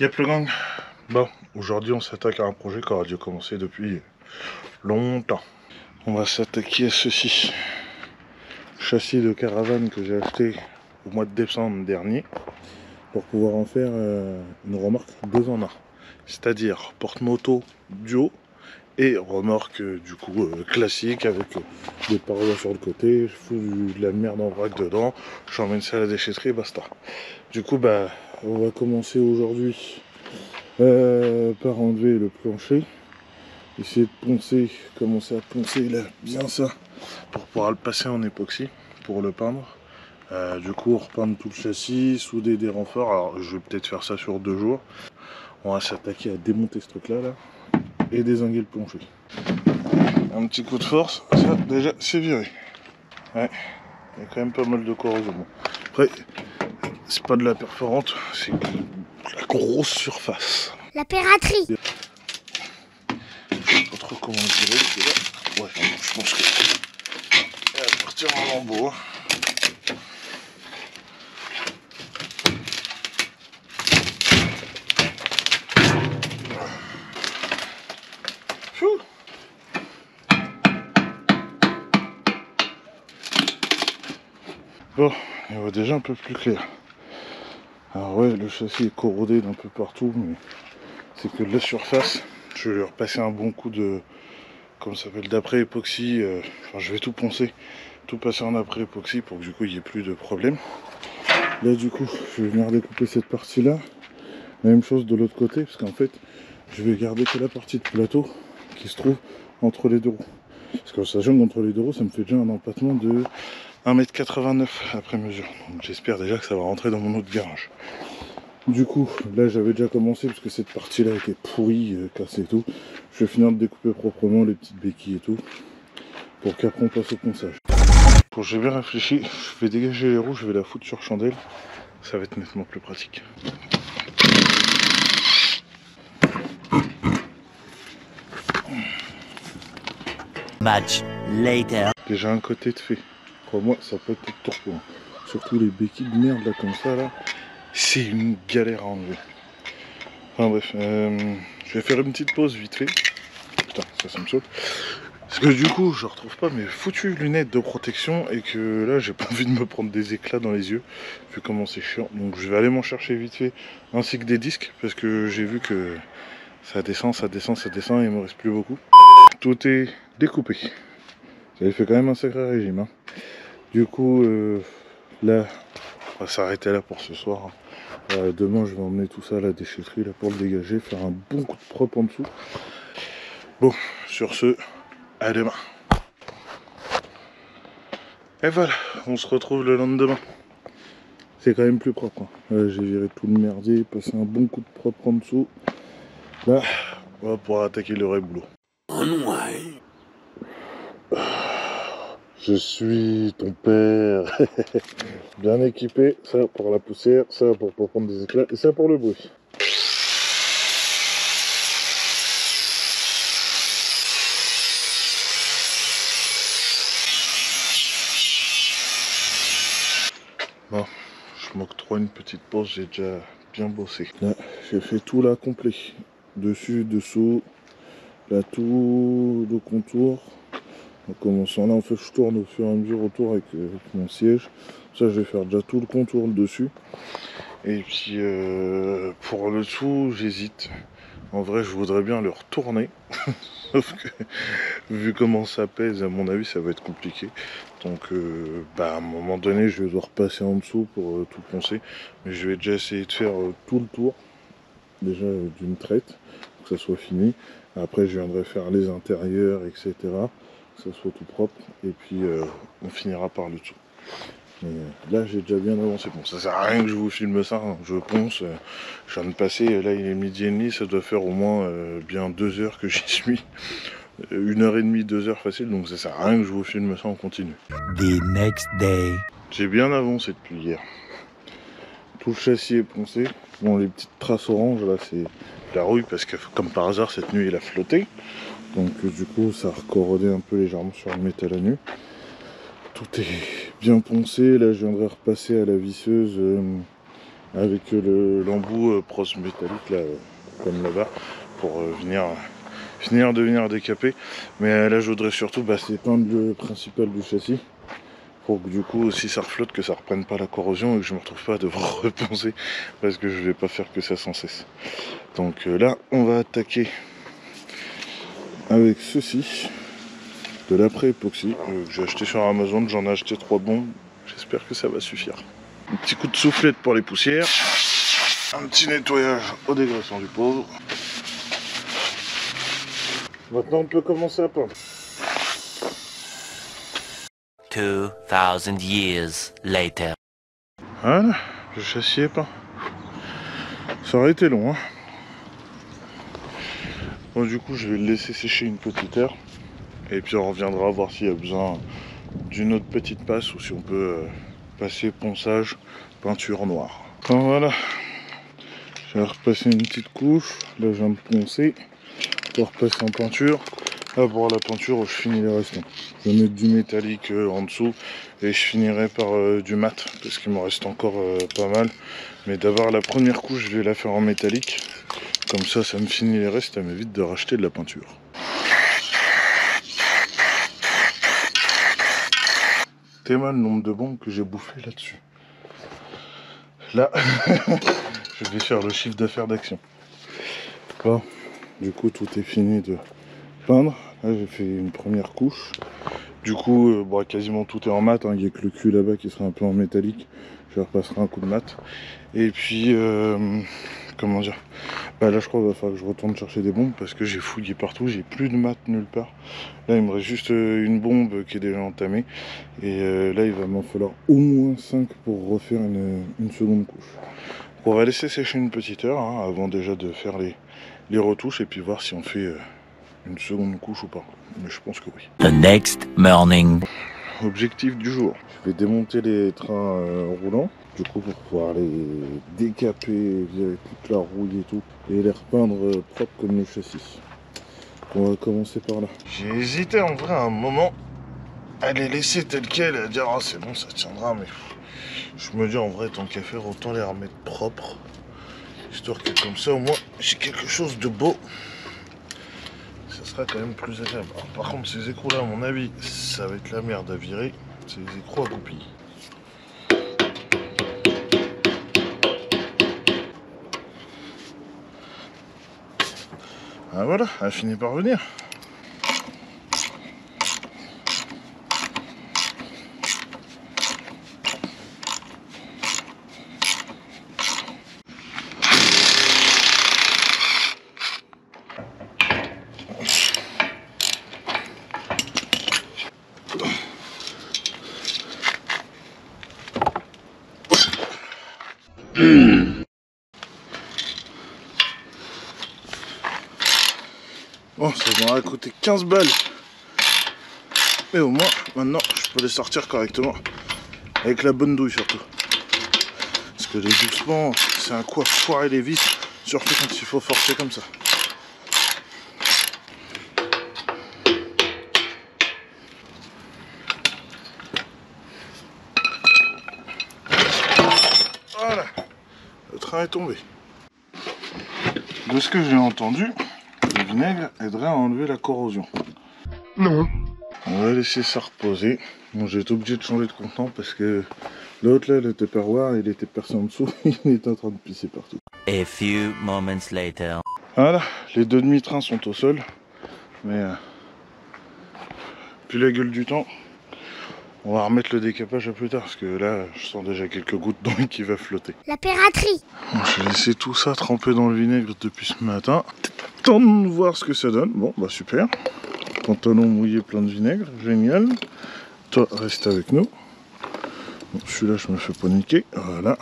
Yep le gang. Bon, aujourd'hui on s'attaque à un projet qui aura dû commencer depuis longtemps. On va s'attaquer à ceci. Châssis de caravane que j'ai acheté au mois de décembre dernier pour pouvoir en faire une remorque 2 en 1. C'est-à-dire porte-moto duo et remorque du coup classique avec des parois sur le côté. Je fous de la merde en vrac dedans, j'emmène ça à la déchetterie et basta. Du coup bah on va commencer aujourd'hui par enlever le plancher, essayer de poncer, commencer à poncer là bien ça pour pouvoir le passer en époxy pour le peindre. Du coup repeindre tout le châssis, souder des renforts. Alors je vais peut-être faire ça sur 2 jours. On va s'attaquer à démonter ce truc là et dézinguer le plancher. Un petit coup de force, ça déjà c'est viré. Ouais, il y a quand même pas mal de corrosion. Après c'est pas de la perforante, c'est de la grosse surface. La piraterie. Je sais pas trop comment je dirais, parce que là, ouais, je pense que elle va partir en lambeaux. Bon, il va déjà un peu plus clair. Alors ouais, le châssis est corrodé d'un peu partout, mais c'est que de la surface. Je vais lui repasser un bon coup de, comment ça s'appelle, d'après époxy. Enfin, je vais tout poncer, tout passer en après époxy pour que du coup il n'y ait plus de problème. Là du coup, je vais venir découper cette partie-là. La même chose de l'autre côté, parce qu'en fait, je vais garder que la partie de plateau qui se trouve entre les deux roues. Parce que sachant qu'entre les deux roues, ça me fait déjà un empattement de 1,89 m après mesure. Donc j'espère déjà que ça va rentrer dans mon autre garage. Du coup, là j'avais déjà commencé parce que cette partie-là était pourrie, cassée et tout. Je vais finir de découper proprement les petites béquilles et tout, pour qu'après on passe au ponçage. Bon, j'ai bien réfléchi, je vais dégager les roues, je vais la foutre sur chandelle. Ça va être nettement plus pratique. Much later. Déjà un côté de fait. Crois-moi, ça peut être tout repos. Surtout les béquilles de merde là comme ça là. C'est une galère à enlever. Enfin bref, je vais faire une petite pause vite fait. Putain, ça me saute. Parce que du coup, je retrouve pas mes foutues lunettes de protection et que là, j'ai pas envie de me prendre des éclats dans les yeux, vu comment c'est chiant. Donc je vais aller m'en chercher vite fait, ainsi que des disques, parce que j'ai vu que ça descend, ça descend, ça descend et il me reste plus beaucoup. Tout est découpé. J'avais fait quand même un sacré régime. Hein. Du coup, là, on va s'arrêter là pour ce soir. Demain, je vais emmener tout ça à la déchetterie là, pour le dégager, faire un bon coup de propre en dessous. Bon, sur ce, à demain. Et voilà, on se retrouve le lendemain. C'est quand même plus propre. Hein. J'ai viré tout le merdier, passé un bon coup de propre en dessous. Là, on va pouvoir attaquer le vrai boulot. Je suis ton père. Bien équipé, ça pour la poussière, ça pour pas prendre des éclats, et ça pour le bruit. Bon, je m'octroie une petite pause, j'ai déjà bien bossé. Là, j'ai fait tout là complet. Dessus, dessous, là tout le contour. En commençant là, en fait, je tourne au fur et à mesure autour avec mon siège. Ça, je vais faire déjà tout le contour dessus. Et puis, pour le dessous, j'hésite. En vrai, je voudrais bien le retourner. Sauf que, vu comment ça pèse, à mon avis, ça va être compliqué. Donc, à un moment donné, je vais devoir passer en dessous pour tout poncer. Mais je vais déjà essayer de faire tout le tour, déjà d'une traite, pour que ça soit fini. Après, je viendrai faire les intérieurs, etc. Que ça soit tout propre. Et puis, on finira par le dessous. Mais là, j'ai déjà bien avancé. Bon, ça sert à rien que je vous filme ça. Hein. Je ponce. Je viens de passer. Là, il est 12h30. Ça doit faire au moins bien 2 heures que j'y suis. 1h30, 2 heures facile. Donc, ça sert à rien que je vous filme ça en continu. The next day. J'ai bien avancé depuis hier. Tout le châssis est poncé. Bon, les petites traces oranges, là, c'est la rouille. Parce que, comme par hasard, cette nuit, il a flotté. Donc, du coup, ça a recorrodé un peu légèrement sur le métal à nu. Tout est bien poncé. Là, je viendrai repasser à la visseuse avec l'embout pros métallique là, comme là-bas, pour finir de venir décaper. Mais là je voudrais surtout c'est peindre le principal du châssis, pour que du coup si ça reflotte, que ça reprenne pas la corrosion et que je me retrouve pas à devoir repenser, parce que je vais pas faire que ça sans cesse. Donc là on va attaquer avec ceci, de l'après-époxy que j'ai acheté sur Amazon. J'en ai acheté 3 bons, j'espère que ça va suffire. Un petit coup de soufflette pour les poussières, un petit nettoyage au dégraissant du pauvre. Maintenant on peut commencer à peindre. 2000 years later. Voilà, le châssis est peint. Ça aurait été long, hein. Bon, du coup je vais le laisser sécher une petite heure, et puis on reviendra voir s'il y a besoin d'une autre petite passe, ou si on peut passer ponçage, peinture noire. Bon, voilà, j'ai repassé une petite couche, là je viens de poncer, pour repasser en peinture. Là pour la peinture je finis les restants. Je vais mettre du métallique en dessous, et je finirai par du mat, parce qu'il me reste encore pas mal. Mais d'abord la première couche je vais la faire en métallique, comme ça me finit les restes, ça m'évite de racheter de la peinture. C'est mal le nombre de bombes que j'ai bouffé là-dessus. Là, je vais faire le chiffre d'affaires d'Action. Bon, du coup tout est fini de peindre. Là j'ai fait une première couche. Du coup, quasiment tout est en mat, hein. Il n'y a que le cul là-bas qui sera un peu en métallique. Je repasserai un coup de mat. Et puis, comment dire, là je crois qu'il va falloir que je retourne chercher des bombes, parce que j'ai fouillé partout, j'ai plus de mat nulle part. Là il me reste juste une bombe qui est déjà entamée. Et là il va m'en falloir au moins 5 pour refaire une seconde couche. On va laisser sécher une petite heure, hein, avant déjà de faire les retouches, et puis voir si on fait une seconde couche ou pas. Mais je pense que oui. The next morning. Objectif du jour, je vais démonter les trains roulants, du coup pour pouvoir les décaper, virer toute la rouille et tout, et les repeindre propre comme le châssis. On va commencer par là. J'ai hésité en vrai un moment à les laisser telles quelles, à dire ah c'est bon ça tiendra, mais je me dis en vrai tant qu'à faire autant les remettre propres, histoire que comme ça au moins j'ai quelque chose de beau. Ça sera quand même plus agréable. Alors, par contre ces écrous là à mon avis ça va être la merde à virer. C'est des écrous à goupilles. Ah voilà, elle a fini par venir. Bon, ça m'aurait coûté 15 balles. Mais au moins, maintenant, je peux les sortir correctement. Avec la bonne douille surtout. Parce que les doucement, c'est un coup à foirer les vis. Surtout quand il faut forcer comme ça. Voilà. Le train est tombé. De ce que j'ai entendu, le vinaigre aiderait à enlever la corrosion. Non. On va laisser ça reposer. Bon, j'ai été obligé de changer de contenant parce que l'autre là, le Tupperware, il était percé en dessous. Il était en train de pisser partout. A few moments later. Voilà, les deux demi-trains sont au sol. Mais puis la gueule du temps. On va remettre le décapage à plus tard, parce que là, je sens déjà quelques gouttes d'eau qui va flotter. La piraterie. Bon, j'ai laissé tout ça tremper dans le vinaigre depuis ce matin. Temps de voir ce que ça donne. Bon, bah super. Pantalon mouillé plein de vinaigre, génial. Toi, reste avec nous. Bon, celui-là, je me fais pas niquer. Voilà.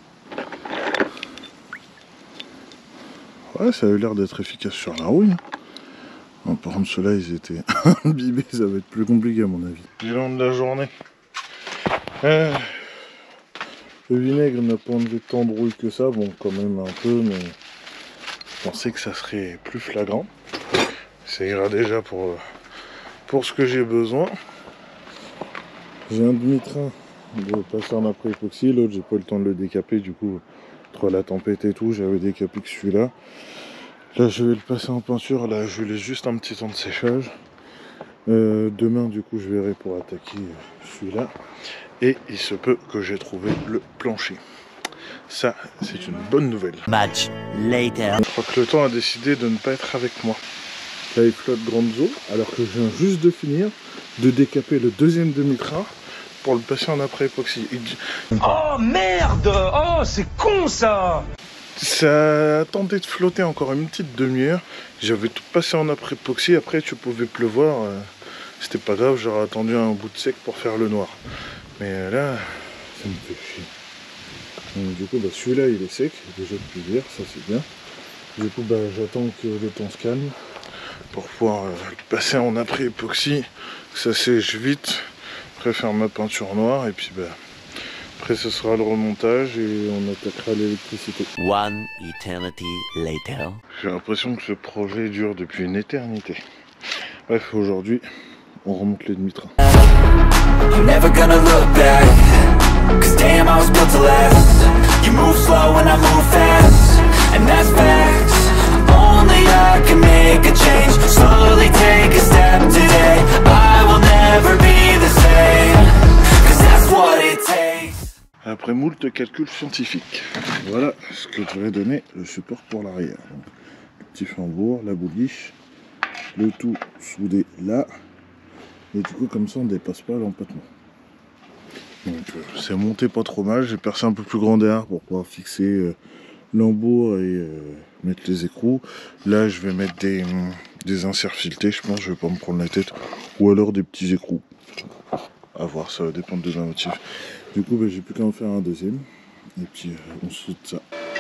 Ouais, ça a eu l'air d'être efficace sur la rouille. Bon, par contre, ceux-là, ils étaient imbibés, ça va être plus compliqué à mon avis. Bilan de la journée. Le vinaigre n'a pas enlevé tant de rouille que ça, bon, quand même un peu, mais je pensais que ça serait plus flagrant. Ça ira déjà pour ce que j'ai besoin. J'ai un demi-train de passer en après époxy. L'autre, j'ai pas eu le temps de le décaper, du coup, entre la tempête et tout, j'avais décapé que celui-là. Là, je vais le passer en peinture. Là, je laisse juste un petit temps de séchage. Demain, du coup, je verrai pour attaquer celui-là. Et il se peut que j'ai trouvé le plancher. Ça, c'est une bonne nouvelle. Much later. Je crois que le temps a décidé de ne pas être avec moi. Là, il flotte grande eau, alors que je viens juste de finir de décaper le deuxième demi-train pour le passer en après époxy. Oh merde! Oh, c'est con ça! Ça a tenté de flotter encore une petite demi-heure. J'avais tout passé en après époxy. Après, tu pouvais pleuvoir. C'était pas grave, j'aurais attendu un bout de sec pour faire le noir. Mais là, ça me fait chier. Donc, du coup, bah, celui-là, il est sec. Déjà depuis hier, ça c'est bien. Du coup, bah, j'attends que le temps se calme pour pouvoir le passer en après époxy. Que ça sèche vite. Après, faire ma peinture noire. Et puis, bah, après, ce sera le remontage et on attaquera l'électricité. One eternity later. J'ai l'impression que ce projet dure depuis une éternité. Bref, aujourd'hui, on remonte les demi-trains. I'm never gonna look back, 'cause damn I was built to last. You move slow and I move fast, and that's facts. Only I can make a change, slowly take a step today. I will never be the same, 'cause that's what it takes. Après moult calculs scientifiques, voilà ce que devrait donner le support pour l'arrière. Donc, le petit flambourg, la bouliche, le tout soudé là. Et du coup, comme ça, on ne dépasse pas l'empattement. Donc, c'est monté pas trop mal. J'ai percé un peu plus grand derrière pour pouvoir fixer l'embout et mettre les écrous. Là, je vais mettre des inserts filetés. Je pense que je vais pas me prendre la tête. Ou alors des petits écrous. À voir, ça va dépendre de ma motif. Du coup, bah, j'ai plus qu'à en faire un deuxième. Et puis, on soude ça.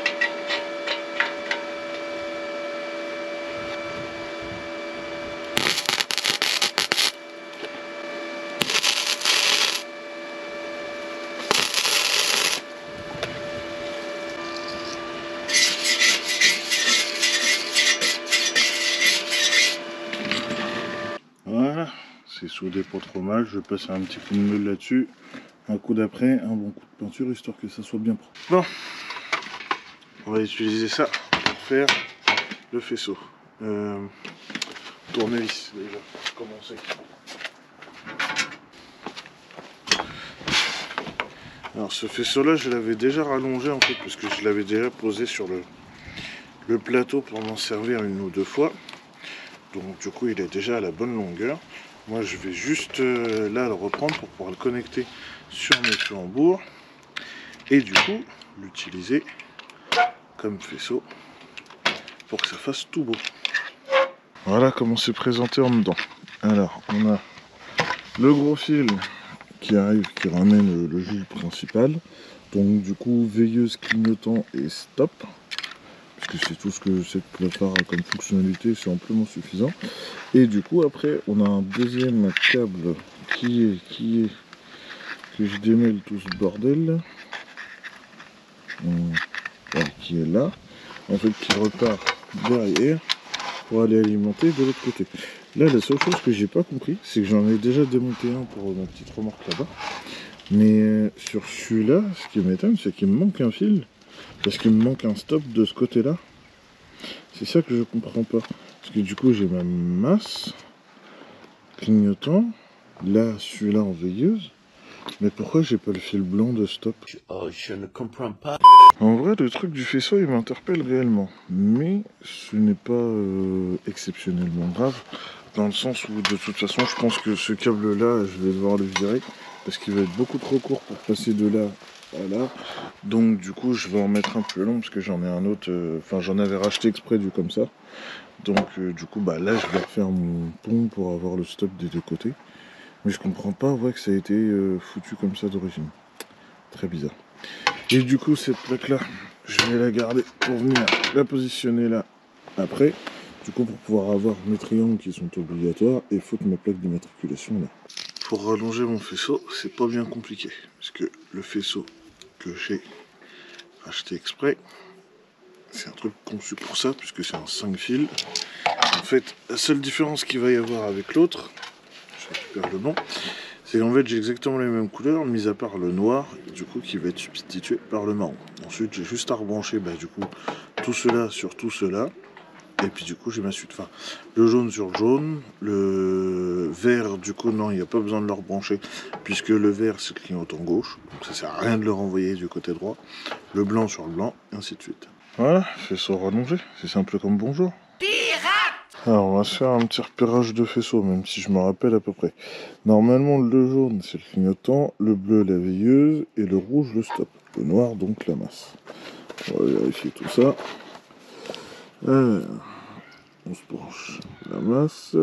Voilà, c'est soudé pas trop mal. Je vais passer un petit coup de meule là-dessus. Un coup d'après, un bon coup de peinture histoire que ça soit bien propre. Bon, on va utiliser ça pour faire le faisceau. Tournevis déjà, pour commencer. Alors ce faisceau là, je l'avais déjà rallongé en fait, parce que je l'avais déjà posé sur le plateau pour m'en servir une ou deux fois. Donc du coup il est déjà à la bonne longueur. Moi je vais juste là le reprendre pour pouvoir le connecter sur mes flambourgs. Et du coup l'utiliser comme faisceau pour que ça fasse tout beau. Voilà comment c'est présenté en dedans. Alors on a le gros fil qui arrive, qui ramène le jus principal. Donc du coup veilleuse, clignotant et stop. Parce que c'est tout ce que cette plate-là a comme fonctionnalité, c'est amplement suffisant. Et du coup après on a un deuxième câble qui est que je démêle tout ce bordel. Voilà, qui est là. En fait qui repart derrière pour aller alimenter de l'autre côté. Là la seule chose que j'ai pas compris, c'est que j'en ai déjà démonté un pour ma petite remorque là-bas. Mais sur celui-là, ce qui m'étonne, c'est qu'il me manque un fil. Parce qu'il me manque un stop de ce côté-là. C'est ça que je comprends pas. Parce que du coup, j'ai ma masse clignotant. Là, celui-là en veilleuse. Mais pourquoi j'ai pas le fil blanc de stop? Oh, je ne comprends pas. En vrai, le truc du faisceau, il m'interpelle réellement. Mais ce n'est pas exceptionnellement grave. Dans le sens où, de toute façon, je pense que ce câble-là, je vais devoir le virer. Parce qu'il va être beaucoup trop court pour passer de là à là. Donc du coup je vais en mettre un plus long parce que j'en ai un autre, enfin j'en avais racheté exprès du comme ça. Donc du coup bah là je vais refaire mon pont pour avoir le stop des deux côtés. Mais je comprends pas ouais, que ça a été foutu comme ça d'origine. Très bizarre. Et du coup cette plaque là, je vais la garder pour venir la positionner là après. Du coup pour pouvoir avoir mes triangles qui sont obligatoires et foutre ma plaque d'immatriculation là. Pour rallonger mon faisceau, c'est pas bien compliqué. Parce que le faisceau que j'ai acheté exprès, c'est un truc conçu pour ça, puisque c'est un 5 fils. En fait, la seule différence qu'il va y avoir avec l'autre, je récupère le nom, C'est qu'en fait j'ai exactement les mêmes couleurs, mis à part le noir, du coup qui va être substitué par le marron. Ensuite j'ai juste à rebrancher du coup tout cela sur tout cela. Et puis du coup j'ai ma suite. Enfin, le jaune sur le jaune, le vert du coup non, il n'y a pas besoin de le rebrancher puisque le vert c'est le clignotant gauche, donc ça sert à rien de le renvoyer du côté droit. Le blanc sur le blanc, et ainsi de suite. Voilà, faisceau rallongé, c'est simple comme bonjour. Alors on va se faire un petit repérage de faisceau, même si je me rappelle à peu près. Normalement le jaune c'est le clignotant, le bleu la veilleuse et le rouge le stop. Le noir donc la masse. On va vérifier tout ça. Alors, on se branche la masse.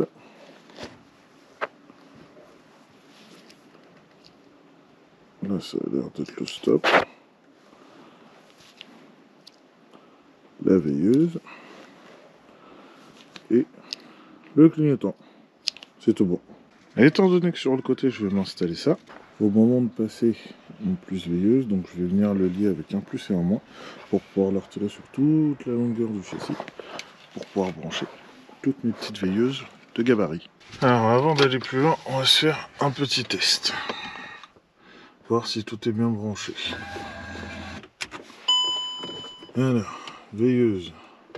Là ça a l'air d'être le stop. La veilleuse. Et le clignotant. C'est tout bon. Et étant donné que sur le côté je vais m'installer ça, au moment de passer une plus veilleuse, donc je vais venir le lier avec un plus et un moins pour pouvoir le retirer sur toute la longueur du châssis pour pouvoir brancher toutes mes petites veilleuses de gabarit. Alors avant d'aller plus loin, on va se faire un petit test. Voir si tout est bien branché. Alors, veilleuse.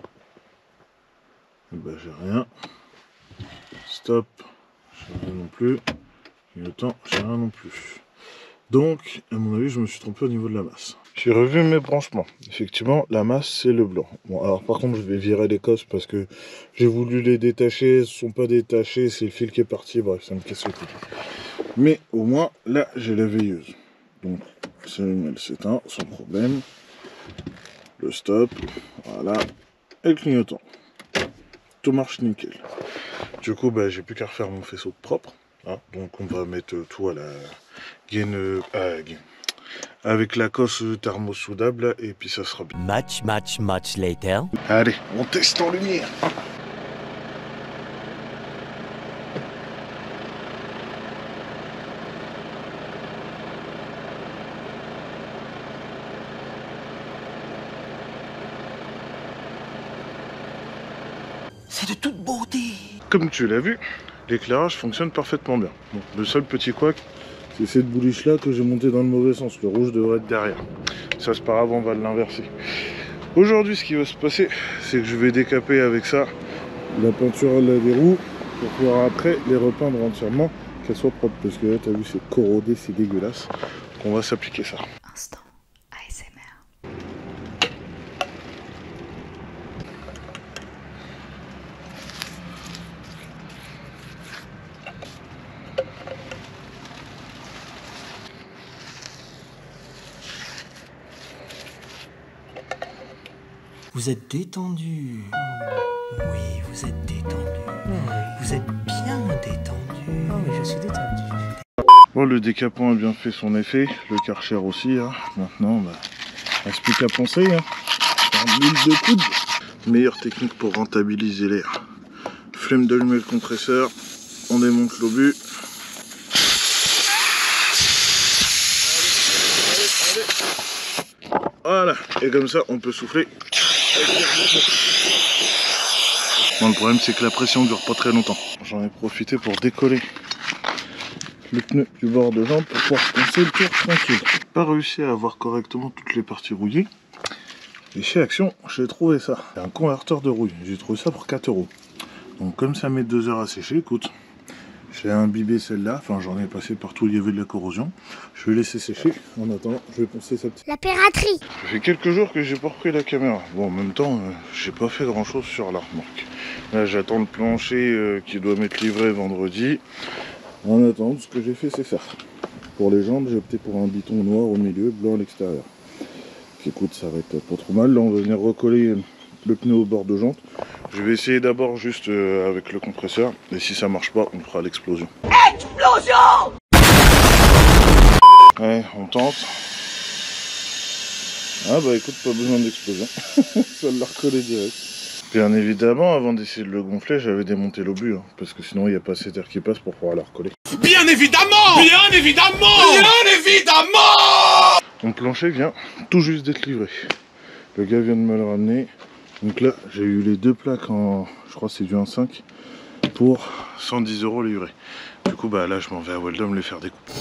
J'ai rien. Stop, j'ai rien non plus. Clignotant, j'ai rien non plus. Donc, à mon avis, je me suis trompé au niveau de la masse. J'ai revu mes branchements. Effectivement, la masse, c'est le blanc. Bon, alors par contre, je vais virer les cosses parce que j'ai voulu les détacher. Elles ne sont pas détachées, c'est le fil qui est parti. Bref, ça me casse le cul. Mais au moins, là, j'ai la veilleuse. Donc, elle s'éteint sans problème. Le stop, voilà. Et le clignotant. Tout marche nickel. Du coup, j'ai plus qu'à refaire mon faisceau propre. Hein. Donc, on va mettre tout à la gaine, avec la cosse thermosoudable et puis ça sera bien. Much later. Allez, on teste en lumière. C'est de toute beauté. Comme tu l'as vu, l'éclairage fonctionne parfaitement bien. Bon, le seul petit couac, c'est cette bouliche là que j'ai montée dans le mauvais sens. Le rouge devrait être derrière. Ça c'est pas grave, on va l'inverser. Aujourd'hui ce qui va se passer, c'est que je vais décaper avec ça la peinture là des roues pour pouvoir après les repeindre entièrement, qu'elles soient propres. Parce que là t'as vu c'est corrodé, c'est dégueulasse. Donc on va s'appliquer ça. Instant ASMR. Vous êtes détendu. Oui, vous êtes détendu. Vous êtes bien détendu. Oh oui, je suis détendu. Bon, le décapant a bien fait son effet, le Karcher aussi. Hein. Maintenant, reste plus qu'à penser. Hein. Faire l'huile de coude. Meilleure technique pour rentabiliser l'air. Flemme d'allumer le compresseur, on démonte l'obus. Voilà, et comme ça on peut souffler. Bon, le problème c'est que la pression dure pas très longtemps. J'en ai profité pour décoller le pneu du bord de jambe pour pouvoir passer le tour tranquille. Pas réussi à avoir correctement toutes les parties rouillées. Et chez Action, j'ai trouvé ça. C'est un converteur de rouille. J'ai trouvé ça pour 4 €. Donc comme ça met 2 heures à sécher, écoute, j'ai imbibé celle-là, enfin j'en ai passé partout où il y avait de la corrosion. Je vais laisser sécher. En attendant, je vais poncer sa petite. La piraterie. Ça fait quelques jours que j'ai pas repris la caméra. Bon, en même temps, j'ai pas fait grand chose sur la remorque. Là, j'attends le plancher qui doit m'être livré vendredi. En attendant, ce que j'ai fait, c'est ça. Pour les jambes, j'ai opté pour un biton noir au milieu, blanc à l'extérieur. Écoute, ça va être pas trop mal. Là, on va venir recoller le pneu au bord de jante. Je vais essayer d'abord juste avec le compresseur. Et si ça marche pas, on fera l'explosion. Explosion! Ouais, on tente. Ah bah écoute, pas besoin d'explosion. Ça l'a recollé direct. Bien évidemment, avant d'essayer de le gonfler, j'avais démonté l'obus. Hein, parce que sinon, il n'y a pas assez d'air qui passe pour pouvoir la recoller. Bien évidemment! Bien évidemment! Bien évidemment! Mon plancher vient tout juste d'être livré. Le gars vient de me le ramener. Donc là, j'ai eu les deux plaques en, je crois que c'est du 1.5 pour 110 € livré. Du coup bah là je m'en vais à Weldom les faire découper.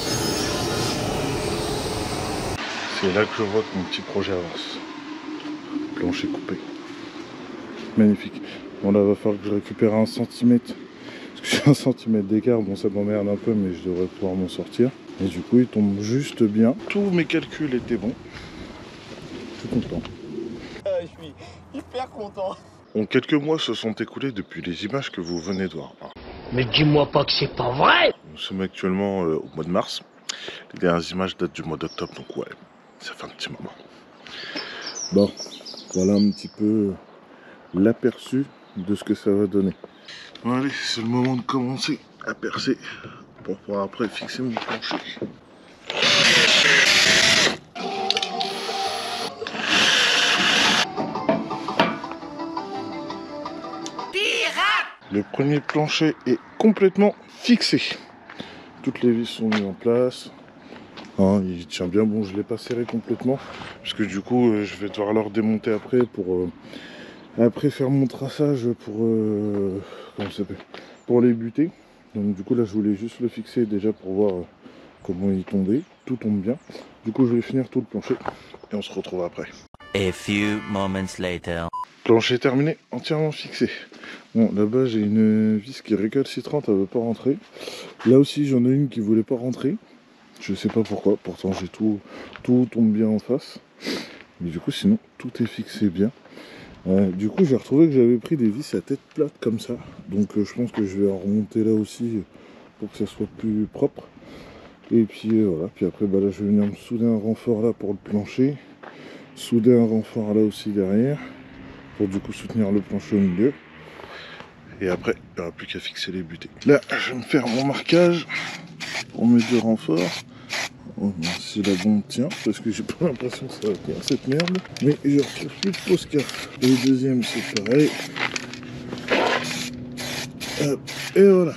C'est là que je vois que mon petit projet avance. Plancher coupé. Magnifique. Bon là va falloir que je récupère 1 cm. Parce que j'ai 1 cm d'écart, bon ça m'emmerde un peu mais je devrais pouvoir m'en sortir. Et du coup il tombe juste bien. Tous mes calculs étaient bons. Je suis content. Je suis hyper content. Bon, quelques mois se sont écoulés depuis les images que vous venez de voir. Mais dis-moi pas que c'est pas vrai. Nous sommes actuellement au mois de mars. Les dernières images datent du mois d'octobre, donc ouais, ça fait un petit moment. Bon, voilà un petit peu l'aperçu de ce que ça va donner. Bon allez, c'est le moment de commencer à percer pour pouvoir après fixer mon plancher. Le premier plancher est complètement fixé. Toutes les vis sont mises en place. Hein, il tient bien, bon je ne l'ai pas serré complètement. Parce que du coup je vais devoir le redémonter après pour après faire mon traçage pour comment ça s'appelle, pour les buter. Donc du coup là je voulais juste le fixer déjà pour voir comment il tombait. Tout tombe bien. Du coup je vais finir tout le plancher et on se retrouve après. A few moments later. Plancher terminé, entièrement fixé. Bon, là-bas j'ai une vis qui est récalcitrante, elle veut pas rentrer. Là aussi j'en ai une qui voulait pas rentrer. Je sais pas pourquoi, pourtant j'ai tout tombe bien en face. Mais du coup sinon tout est fixé bien. Du coup j'ai retrouvé que j'avais pris des vis à tête plate comme ça. Donc je pense que je vais en remonter là aussi pour que ça soit plus propre. Et puis voilà, puis après bah, là je vais venir me souder un renfort là pour le plancher. Souder un renfort là aussi derrière. Pour du coup soutenir le plancher au milieu. Et après, il n'y aura plus qu'à fixer les butées. Là, je vais me faire mon marquage pour mes 2 renforts. Oh, si la bombe tient, parce que j'ai pas l'impression que ça va tenir cette merde. Mais je retrouve plus de Posca. Et le deuxième, c'est pareil. Hop, et voilà.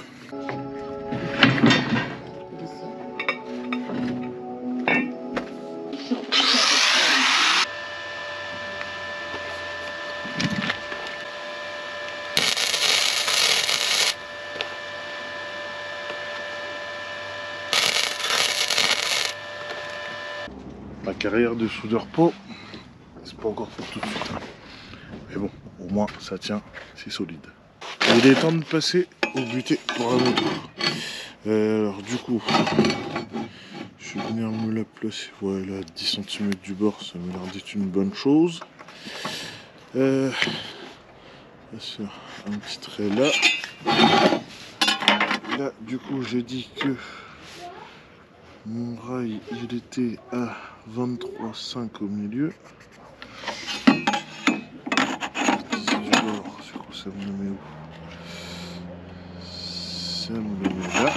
Ma carrière de soudeur pro, c'est pas encore pour tout de suite. Mais bon, au moins ça tient, c'est solide. Il est temps de passer au buté pour la moto. Alors du coup, je vais venir me la placer, voilà, 10 cm du bord, ça m'a l'air d'être une bonne chose. Bien sûr, un petit trait là. Là, du coup, j'ai dit que mon rail, il était à 23,5 au milieu. C'est du bord, du coup ça me le met où? Ça me le met là.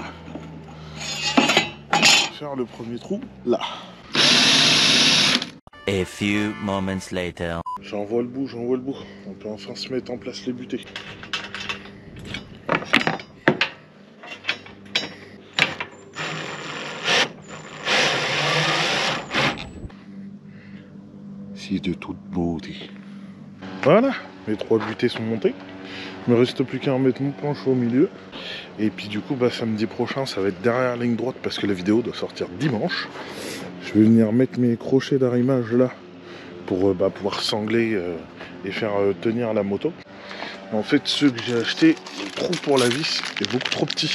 Faire le premier trou là. A few moments later. J'en vois le bout, j'en vois le bout. On peut enfin se mettre en place les butées. C'est de toute beauté. Voilà, mes 3 butées sont montées. Il me reste plus qu'à remettre mon plancher au milieu. Et puis du coup, bah, samedi prochain, ça va être derrière la ligne droite parce que la vidéo doit sortir dimanche. Je vais venir mettre mes crochets d'arrimage là pour pouvoir sangler et faire tenir la moto. En fait, ceux que j'ai achetés, le trou pour la vis est beaucoup trop petit.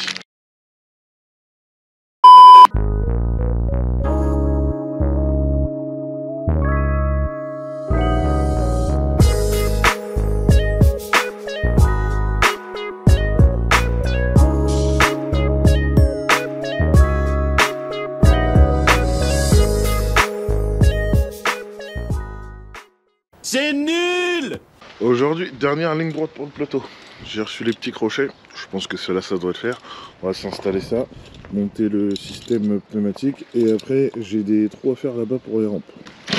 C'est nul. Aujourd'hui, dernière ligne droite pour le plateau. J'ai reçu les petits crochets. Je pense que cela, ça doit le faire. On va s'installer ça, monter le système pneumatique. Et après, j'ai des trous à faire là-bas pour les rampes.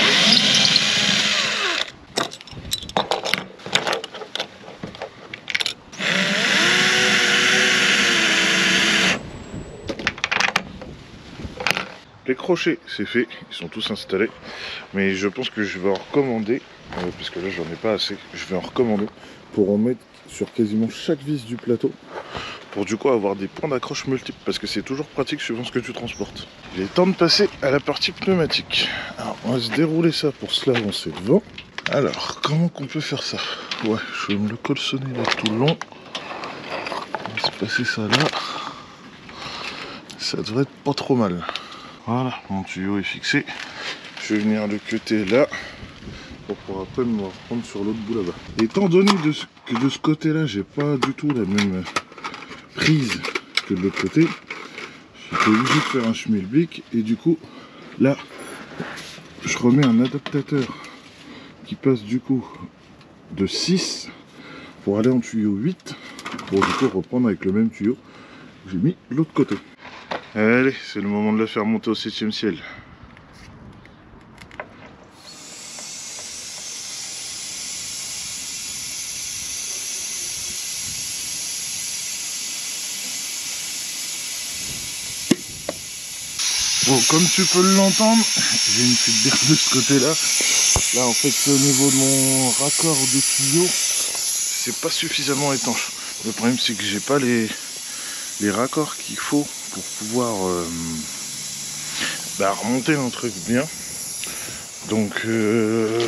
Les crochets, c'est fait, ils sont tous installés. Mais je pense que je vais en recommander, puisque là j'en ai pas assez, je vais en recommander pour en mettre sur quasiment chaque vis du plateau, pour du coup avoir des points d'accroche multiples, parce que c'est toujours pratique suivant ce que tu transportes. Il est temps de passer à la partie pneumatique. Alors on va se dérouler ça pour se l'avancer devant. Alors comment qu'on peut faire ça? Ouais, je vais me le colsonner là tout le long. On va se passer ça là. Ça devrait être pas trop mal. Voilà, mon tuyau est fixé. Je vais venir le cutter là pour pouvoir après me reprendre sur l'autre bout là-bas. Étant donné que de ce côté-là, j'ai pas du tout la même prise que de l'autre côté, j'étais obligé de faire un schmilblick et du coup, là, je remets un adaptateur qui passe du coup de 6 pour aller en tuyau 8 pour du coup reprendre avec le même tuyau que j'ai mis de l'autre côté. Allez, c'est le moment de la faire monter au 7e ciel. Bon, comme tu peux l'entendre, j'ai une fuite d'air de ce côté-là. Là, en fait, au niveau de mon raccord de tuyau, c'est pas suffisamment étanche. Le problème, c'est que j'ai pas les raccords qu'il faut pour pouvoir remonter un truc bien. Donc, je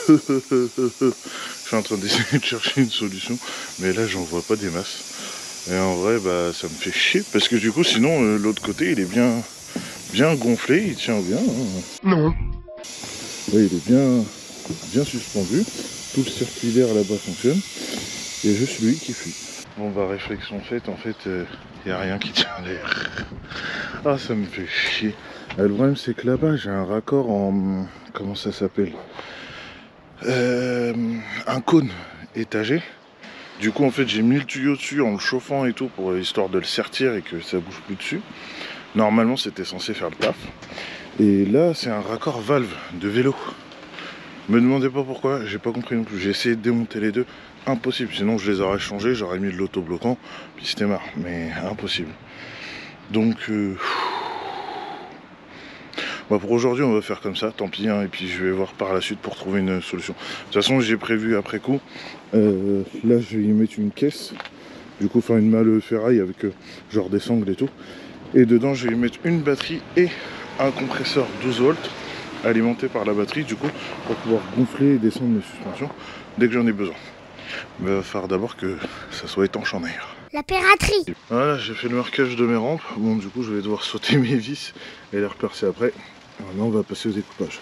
suis en train d'essayer de chercher une solution, mais là, j'en vois pas des masses. Et en vrai, ça me fait chier parce que du coup, sinon, l'autre côté, il est bien gonflé, il tient bien. Hein. Non. Oui, il est bien suspendu. Tout le circuit d'air là-bas fonctionne. Et juste lui qui fuit. Bon, réflexion faite, en fait, il n'y a rien qui tient l'air. Ah, ça me fait chier. Le problème, c'est que là-bas, j'ai un raccord en... Comment ça s'appelle? Un cône étagé. Du coup, en fait, j'ai mis le tuyau dessus en le chauffant et tout, pour histoire de le sertir et que ça bouge plus dessus. Normalement, c'était censé faire le taf. Et là, c'est un raccord valve de vélo. Me demandez pas pourquoi, j'ai pas compris non plus. J'ai essayé de démonter les deux. Impossible, sinon je les aurais changés, j'aurais mis de l'autobloquant, puis c'était marre. Mais impossible. Donc, pour aujourd'hui, on va faire comme ça, tant pis. Hein, et puis je vais voir par la suite pour trouver une solution. De toute façon, j'ai prévu après coup. Là, je vais y mettre une caisse. Du coup, faire une malle ferraille avec genre des sangles et tout. Et dedans, je vais y mettre une batterie et un compresseur 12 volts alimenté par la batterie, du coup, pour pouvoir gonfler et descendre mes suspensions dès que j'en ai besoin. Mais il va falloir d'abord que ça soit étanche en air. La piraterie. Voilà, j'ai fait le marquage de mes rampes. Bon, du coup, je vais devoir sauter mes vis et les repercer après. Maintenant, on va passer au découpage.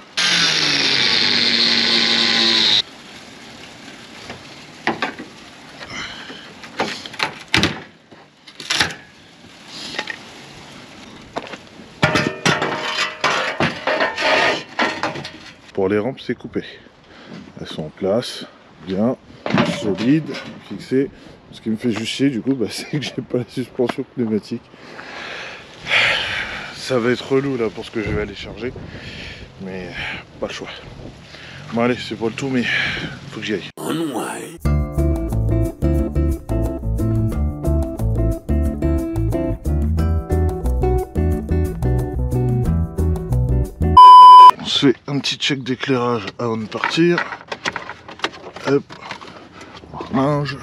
Pour les rampes, c'est coupé. Elles sont en place, bien, solides, fixées. Ce qui me fait juste chier, du coup, c'est que j'ai pas la suspension pneumatique. Ça va être relou là pour ce que je vais aller charger, mais pas le choix. Bon allez, c'est pas le tout, mais faut que j'y aille. On se fait un petit check d'éclairage avant de partir. Hop, on remange.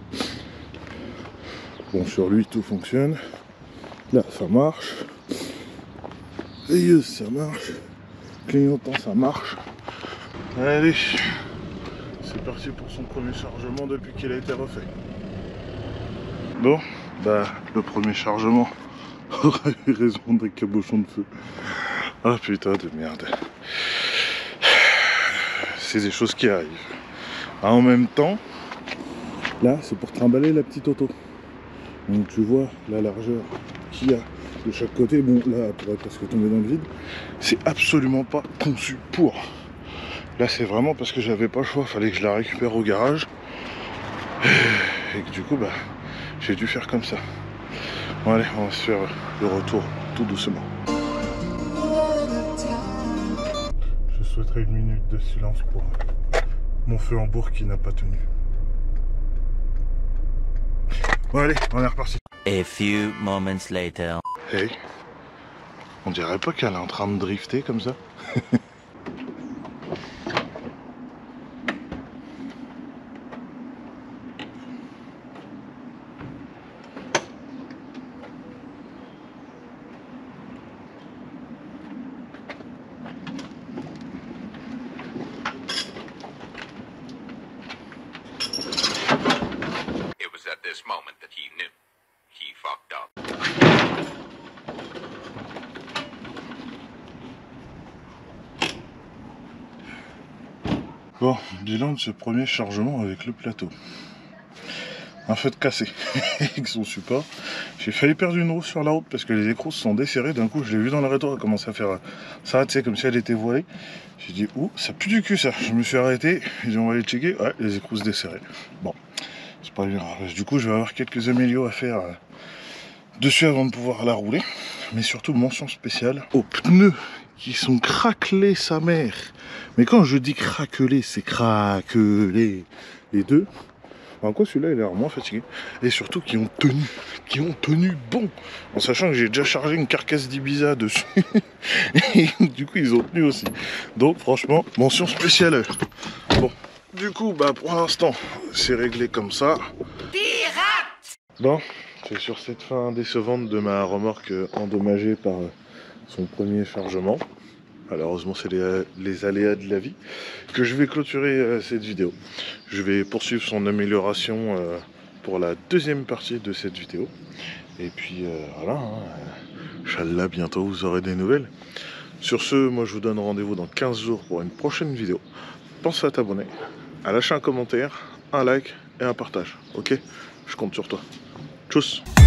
Bon, sur lui tout fonctionne. Là ça marche. Veilleuse ça marche. Clignotant ça marche. Allez, c'est parti pour son premier chargement depuis qu'il a été refait. Bon, le premier chargement aura eu raison d'un cabochon de feu. Ah putain de merde. C'est des choses qui arrivent. En même temps, là c'est pour trimballer la petite auto. Donc tu vois la largeur qu'il y a de chaque côté. Bon là elle pourrait presque tomber dans le vide. C'est absolument pas conçu pour. Là c'est vraiment parce que j'avais pas le choix, fallait que je la récupère au garage. Et que du coup j'ai dû faire comme ça. Bon allez, on va se faire le retour tout doucement. Je souhaiterais une minute de silence pour mon feu en bourg qui n'a pas tenu. Bon allez, on est reparti. A few moments later. Hey, on dirait pas qu'elle est en train de drifter comme ça. Bon, bilan de ce premier chargement avec le plateau. Un feu de cassé avec son support. J'ai failli perdre une roue sur la route parce que les écrous se sont desserrés. D'un coup, je l'ai vu dans le rétro, elle commence à faire ça, tu sais, comme si elle était voilée. J'ai dit, ouh, ça pue du cul ça. Je me suis arrêté, j'ai dit, on va aller checker. Ouais, les écrous se desserraient. Bon, c'est pas grave. Du coup, je vais avoir quelques améliorations à faire dessus avant de pouvoir la rouler. Mais surtout, mention spéciale aux pneus qui sont craquelés, sa mère. Mais quand je dis craquelés, c'est craquelés. Les deux. En quoi celui-là il a l'air moins fatigué. Et surtout qui ont tenu bon. En sachant que j'ai déjà chargé une carcasse d'Ibiza dessus. Et du coup ils ont tenu aussi. Donc franchement, mention spéciale à eux. Bon, du coup bah pour l'instant c'est réglé comme ça. Bon, c'est sur cette fin décevante de ma remorque endommagée par son premier chargement. Malheureusement, c'est les aléas de la vie que je vais clôturer cette vidéo. Je vais poursuivre son amélioration pour la deuxième partie de cette vidéo. Et puis voilà, Inch'Allah, bientôt vous aurez des nouvelles. Sur ce, moi je vous donne rendez-vous dans 15 jours pour une prochaine vidéo. Pense à t'abonner, à lâcher un commentaire, un like et un partage. Ok? Je compte sur toi. Tchuss!